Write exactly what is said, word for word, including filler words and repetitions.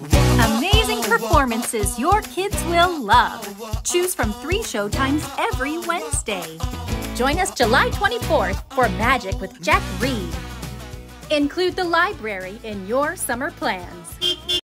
Amazing performances your kids will love. Choose from three showtimes every Wednesday. Join us July twenty-fourth for Magic with Jack Reid. Include the library in your summer plans.